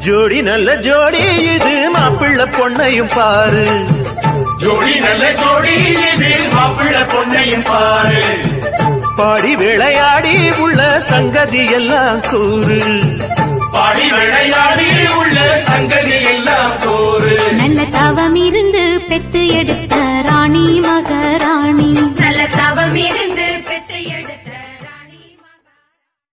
ஜோடி நல்ல ஜோடி இது மாப்பிள்ளை பொண்ணையும் பாரு. ஜோடி நல்ல ஜோடி இது மாப்பிள்ளை பொண்ணையும் பாரு. பாடி விளையாடி உள்ள சங்கதி எல்லாம் கூறு. பாடி விளையாடி உள்ள சங்கதி எல்லாம் கூறு. நல்ல தவம் இருந்து பெத்து எடுத்த ராணி மகள்